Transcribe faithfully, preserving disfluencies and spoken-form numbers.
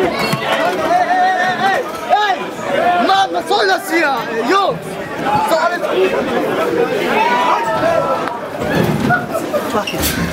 Mann, was soll das hier? Jungs! So alles. Fuck it.